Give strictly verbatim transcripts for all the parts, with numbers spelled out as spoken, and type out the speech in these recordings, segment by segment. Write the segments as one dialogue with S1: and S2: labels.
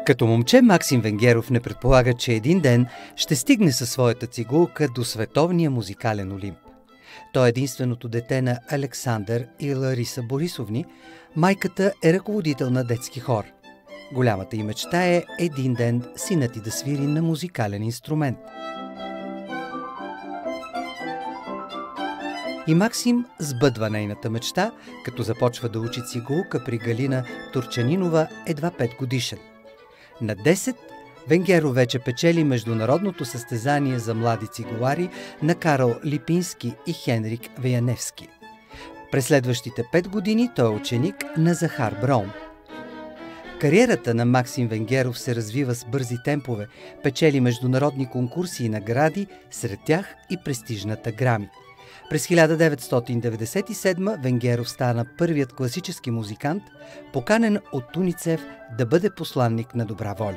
S1: Като момче Максим Венгеров не предполага, че един ден ще стигне със своята цигулка до световния музикален Олимп. Той е единственото дете на Александър и Лариса Борисовни. Майката е ръководител на детски хор. Голямата й мечта е един ден синът й да свири на музикален инструмент. И Максим сбъдва нейната мечта, като започва да учи цигулка при Галина Турчанинова едва пет годишен. На десет Венгеров вече печели международното състезание за млади цигулари на Карл Липински и Хенрик Веяневски. През следващите пет години той е ученик на Захар Браун. Кариерата на Максим Венгеров се развива с бързи темпове, печели международни конкурси и награди, сред тях и престижната Грами. През хиляда деветстотин деветдесет и седма Венгеров стана първият класически музикант, поканен от УНИЦЕФ да бъде посланник на добра воля.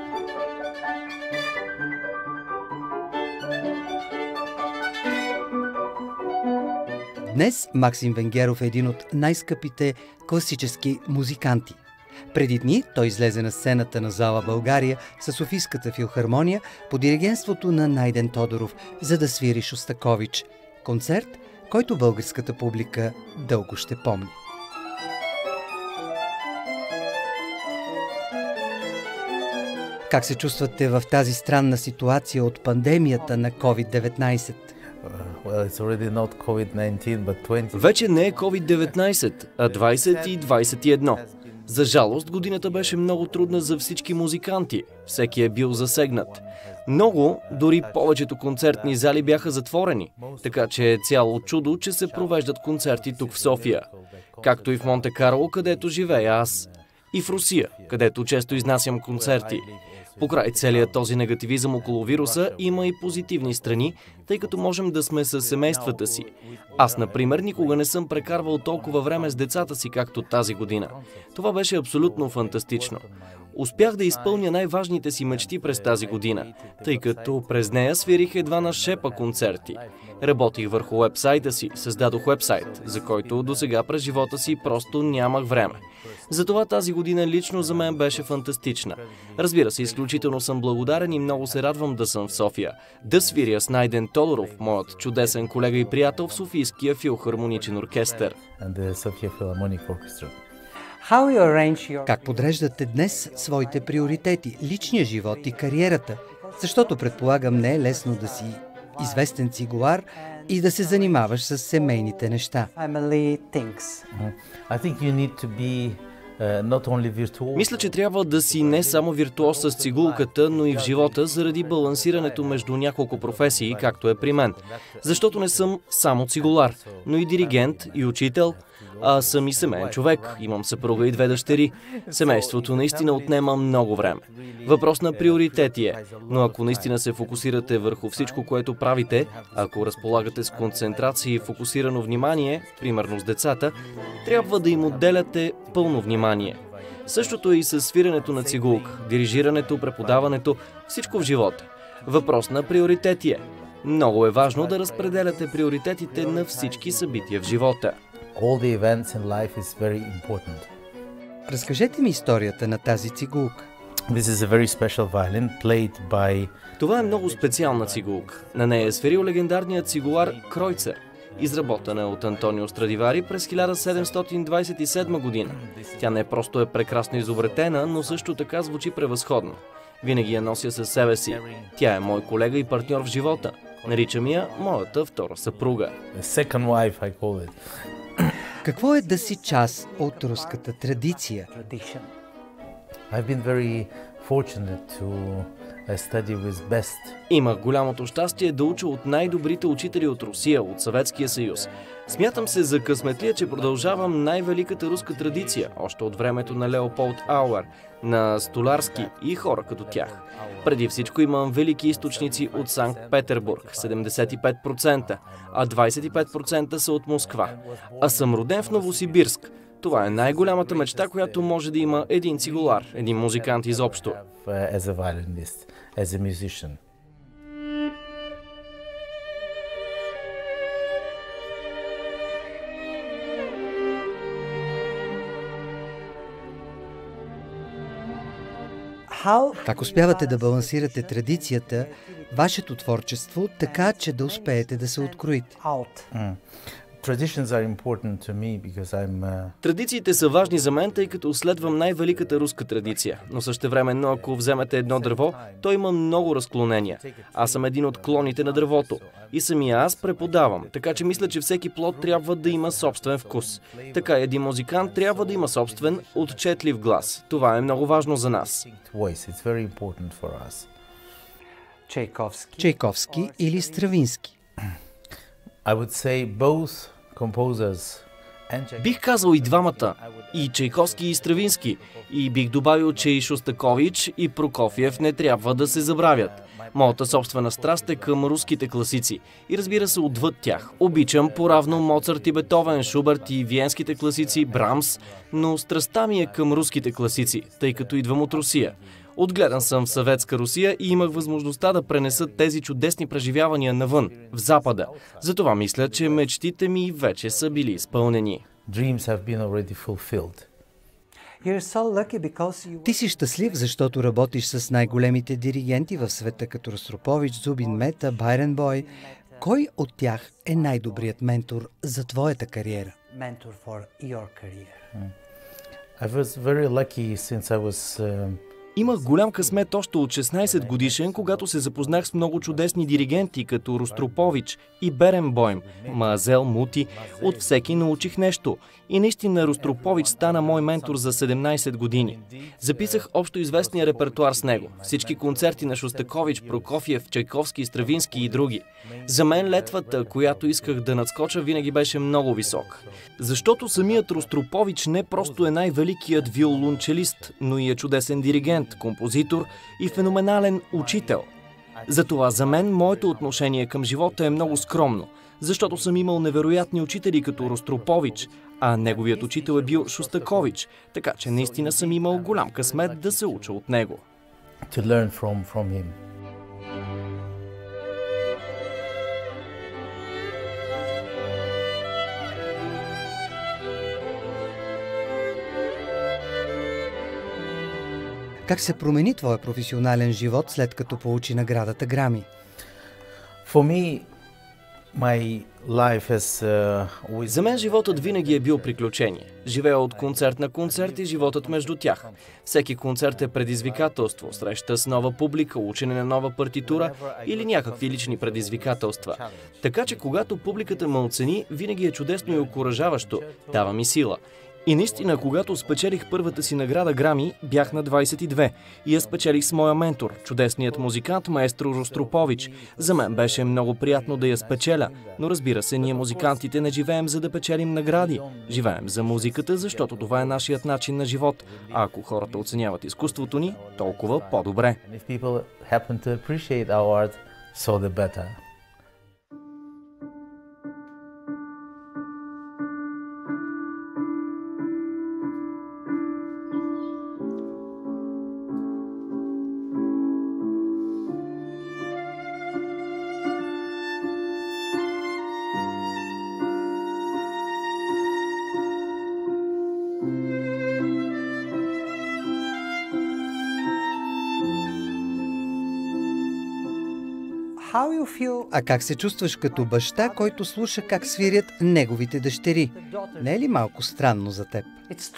S1: Днес Максим Венгеров е един от най-скъпите класически музиканти. Преди дни той излезе на сцената на зала България със Софийската филхармония по диригентството на Найден Тодоров, за да свири Шостакович. Концерт, който българската публика дълго ще помни. Как се чувствате в тази странна ситуация от пандемията на ковид деветнайсет?
S2: Вече не е ковид деветнайсет, а двайсет и двайсет и едно. За жалост, годината беше много трудна за всички музиканти. Всеки е бил засегнат. Много, дори повечето концертни зали бяха затворени, така че е цяло чудо, че се провеждат концерти тук в София. Както и в Монте Карло, където живея аз. И в Русия, където често изнасям концерти. Покрай целият този негативизъм около вируса има и позитивни страни, тъй като можем да сме със семействата си. Аз, например, никога не съм прекарвал толкова време с децата си, както тази година. Това беше абсолютно фантастично. Успях да изпълня най-важните си мечти през тази година, тъй като през нея свирих едва на шепа концерти. Работих върху уебсайта си, създадох уебсайт, за който досега през живота си просто нямах време. Затова тази година лично за мен беше фантастична. Разбира се, изключително съм благодарен и много се радвам да съм в София. Да свиря с Найден Тодоров, моят чудесен колега и приятел в Софийския филхармоничен оркестър.
S1: Как подреждате днес своите приоритети, личния живот и кариерата? Защото предполагам не е лесно да си известен цигулар и да се занимаваш с семейните неща.
S2: Мисля, че трябва да си не само виртуоз с цигулката, но и в живота, заради балансирането между няколко професии, както е при мен. Защото не съм само цигулар, но и диригент, и учител, а съм и семейен човек. Имам съпруга и две дъщери. Семейството наистина отнема много време. Въпрос на приоритети е, но ако наистина се фокусирате върху всичко, което правите, ако разполагате с концентрация и фокусирано внимание, примерно с децата, трябва да им отделяте пълно внимание. Същото е и с свиренето на цигулка, дирижирането, преподаването, всичко в живота. Въпрос на приоритети е. Много е важно да разпределяте приоритетите на всички събития в живота.
S1: Разкажете ми историята на тази цигулка.
S2: By... Това е много специална цигулка. На нея е свирил легендарният цигулар Кройцер, изработена от Антонио Страдивари през хиляда седемстотин двайсет и седма година. Тя не просто е прекрасно изобретена, но също така звучи превъзходно. Винаги я нося със себе си. Тя е мой колега и партньор в живота. Наричам я моята втора съпруга.
S1: Какво е да си част от руската традиция?
S2: Имах голямото щастие да уча от най-добрите учители от Русия, от Съветския съюз. Смятам се за късметлия, че продължавам най-великата руска традиция, още от времето на Леополд Ауер, на Столарски и хора като тях. Преди всичко имам велики източници от Санкт-Петербург, седемдесет и пет процента, а двайсет и пет процента са от Москва. А съм роден в Новосибирск. Това е най-голямата мечта, която може да има един цигулар, един музикант изобщо.
S1: Как успявате да балансирате традицията, вашето творчество, така че да успеете да се откроите?
S2: Традициите са важни за мен, тъй като следвам най-великата руска традиция. Но същевременно, ако вземете едно дърво, то има много разклонения. Аз съм един от клоните на дървото. И самия аз преподавам, така че мисля, че всеки плод трябва да има собствен вкус. Така един музикант трябва да има собствен, отчетлив глас. Това е много важно за нас.
S1: Чайковски или Стравински?
S2: Бих казал и двамата, и Чайковски, и Стравински, и бих добавил, че и Шостакович, и Прокофиев не трябва да се забравят. Моята собствена страст е към руските класици и разбира се отвъд тях. Обичам поравно Моцарт и Бетовен, Шуберт и виенските класици, Брамс, но страстта ми е към руските класици, тъй като идвам от Русия. Отгледан съм в Съветска Русия и имах възможността да пренеса тези чудесни преживявания навън, в Запада. Затова мисля, че мечтите ми вече са били изпълнени.
S1: Ти си щастлив, защото работиш с най-големите диригенти в света, като Ростропович, Зубин Мета, Байренбой. Кой от тях е най-добрият ментор за твоята кариера?
S2: Имах голям късмет още от шестнайсет годишен, когато се запознах с много чудесни диригенти, като Ростропович и Беренбойм, Маазел, Мути. От всеки научих нещо. И наистина Ростропович стана мой ментор за седемнайсет години. Записах общо известния репертуар с него. Всички концерти на Шостакович, Прокофиев, Чайковски, Стравински и други. За мен летвата, която исках да надскоча, винаги беше много висока. Защото самият Ростропович не просто е най-великият виолончелист, но и е чудесен диригент, композитор и феноменален учител. Затова за мен моето отношение към живота е много скромно, защото съм имал невероятни учители като Ростропович, а неговият учител е бил Шостакович, така че наистина съм имал голям късмет да се уча от него.
S1: Как се промени твоя професионален живот, след като получи наградата Грами?
S2: За мен животът винаги е бил приключение. Живея от концерт на концерт и животът между тях. Всеки концерт е предизвикателство, среща с нова публика, учене на нова партитура или някакви лични предизвикателства. Така че когато публиката ме оцени, винаги е чудесно и окуражаващо, дава ми сила. И наистина, когато спечелих първата си награда Грами, бях на двайсет и две и я спечелих с моя ментор, чудесният музикант маестро Ростропович. За мен беше много приятно да я спечеля, но разбира се, ние музикантите не живеем за да печелим награди. Живеем за музиката, защото това е нашият начин на живот. А ако хората оценяват изкуството ни, толкова по-добре.
S1: А как се чувстваш като баща, който слуша как свирят неговите дъщери? Не е ли малко странно за теб?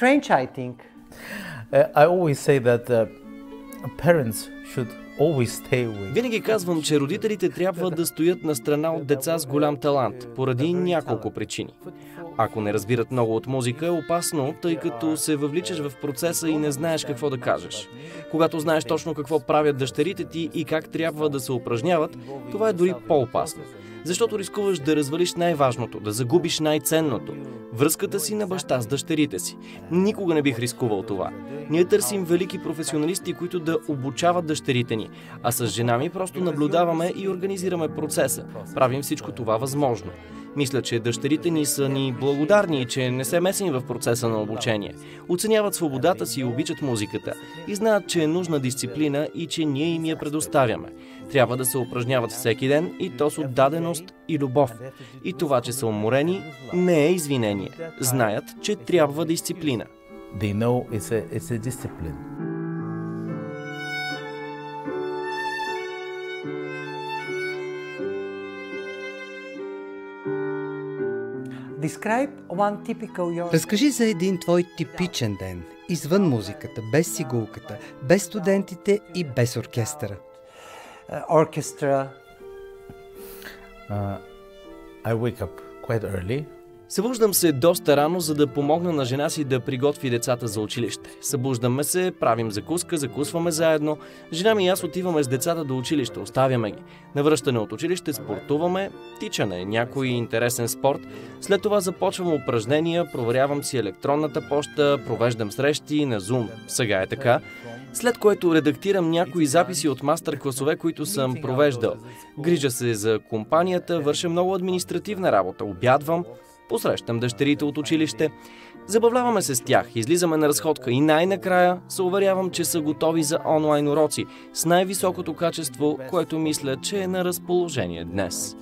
S2: Винаги казвам, че родителите трябва да стоят на страна от деца с голям талант, поради няколко причини. Ако не разбират много от музика, е опасно, тъй като се въвличаш в процеса и не знаеш какво да кажеш. Когато знаеш точно какво правят дъщерите ти и как трябва да се упражняват, това е дори по-опасно. Защото рискуваш да развалиш най-важното, да загубиш най-ценното – връзката си на баща с дъщерите си. Никога не бих рискувал това. Ние търсим велики професионалисти, които да обучават дъщерите ни, а с жена ми просто наблюдаваме и организираме процеса. Правим всичко това възможно. Мисля, че дъщерите ни са ни благодарни, че не се месим в процеса на обучение. Оценяват свободата си и обичат музиката. И знаят, че е нужна дисциплина и че ние им я предоставяме. Трябва да се упражняват всеки ден и то с отдаденост и любов. И това, че са уморени, не е извинение. Знаят, че трябва дисциплина.
S3: They know it's a, it's a discipline.
S1: Разкажи за един твой типичен ден, извън музиката, без цигулката, без студентите и без оркестъра.
S3: Orchestra. Uh, I wake up quite early.
S2: Събуждам се доста рано, за да помогна на жена си да приготви децата за училище. Събуждаме се, правим закуска, закусваме заедно. Жена ми и аз отиваме с децата до училище, оставяме ги. На връщане от училище спортуваме, тичане, някой интересен спорт. След това започвам упражнения, проверявам си електронната поща, провеждам срещи на Zoom. Сега е така. След което редактирам някои записи от мастер-класове, които съм провеждал. Грижа се за компанията, върша много административна работа, обядвам, посрещам дъщерите от училище, забавляваме се с тях, излизаме на разходка и най-накрая се уверявам, че са готови за онлайн уроци с най-високото качество, което мисля, че е на разположение днес.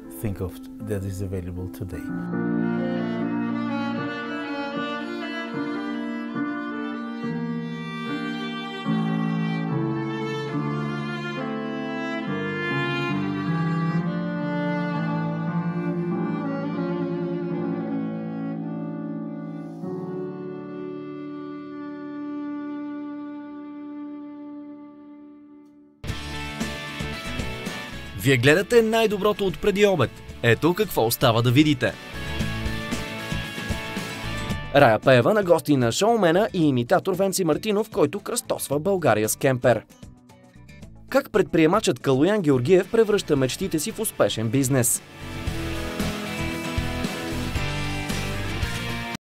S2: Вие гледате най-доброто от преди обед. Ето какво остава да видите. Рая Пеева на гости на шоумена и имитатор Венци Мартинов, който кръстосва България с кемпер. Как предприемачът Калоян Георгиев превръща мечтите си в успешен бизнес.